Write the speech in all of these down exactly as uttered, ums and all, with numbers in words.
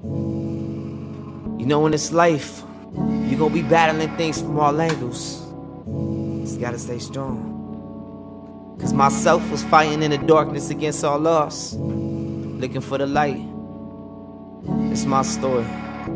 You know, in this life, you're gonna be battling things from all angles. Just gotta stay strong. Cause myself was fighting in the darkness against all odds, looking for the light. It's my story.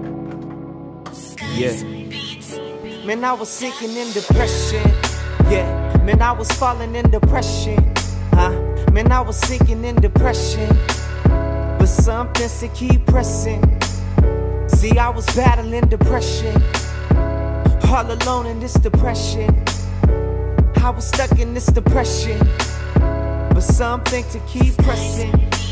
Yeah. Man, I was sinking in depression. Yeah. Man, I was falling in depression. Huh? Man, I was sinking in depression. But something to keep pressing. See, I was battling depression, all alone in this depression. I was stuck in this depression, but something to keep pressing.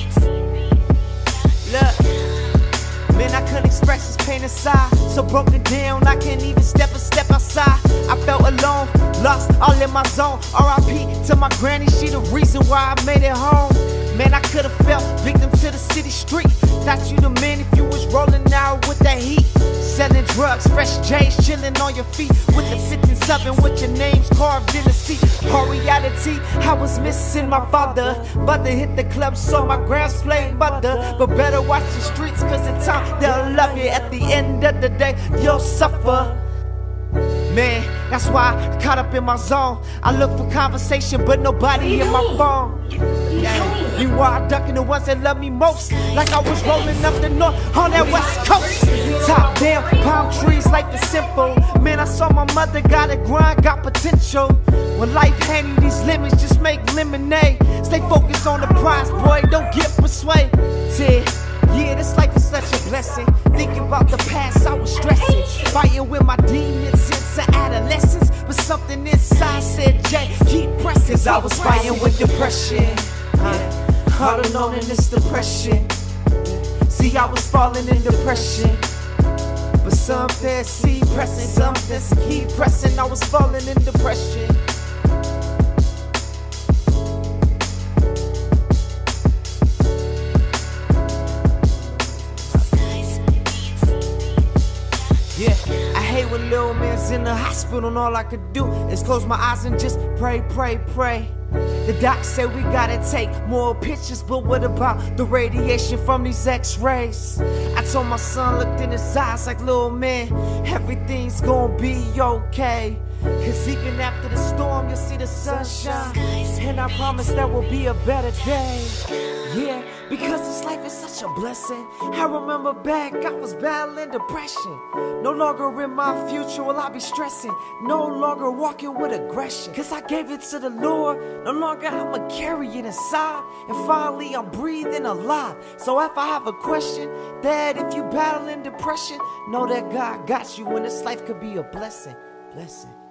Look, man, I couldn't express this pain inside. So broken down, I can't even step a step outside. I felt alone, lost, all in my zone. R I P to my granny, she the reason why I made it home. Man, I could've fell victim to the city street. Thought you the man if you was rolling out with that heat. Selling drugs, fresh J's, chilling on your feet. With the fifteen seven with your names carved in the seat. Hard reality, I was missing my father. Brother hit the club, so my grams played mother. But better watch the streets, cause in time they'll love you. At the end of the day, you'll suffer. Man, that's why I caught up in my zone. I look for conversation, but nobody in my phone. Yeah. Meanwhile, I ducking the ones that love me most. Like I was rolling up the north on that west coast. Top down, palm trees, life is simple. Man, I saw my mother got a grind, got potential. When life hand you these lemons, just make lemonade. Stay focused on the prize, boy, don't get persuaded. Yeah, this life is such a blessing. Thinking about the past, I was stressing. Fighting with my demons since adolescence. But something inside said, Jay, keep pressing. Cause I was fighting with depression. Huh? All alone in this depression. See, I was falling in depression. But something, see, pressing. Something, keep pressing. I was falling in depression. Yeah, I hate when little man's in the hospital and all I could do is close my eyes and just pray, pray, pray. The doc said we gotta take more pictures, but what about the radiation from these x-rays? I told my son, looked in his eyes like, little man, everything's gonna be okay. Cause even after the storm, you'll see the sunshine. And I promise there will be a better day. Yeah, because this life is such a blessing. I remember back, I was battling depression. No longer in my future will I be stressing. No longer walking with aggression. Cause I gave it to the Lord. No longer I'ma carry it inside. And finally I'm breathing alive. So if I have a question, Dad, if you battling depression, know that God got you and this life could be a blessing. Blessing.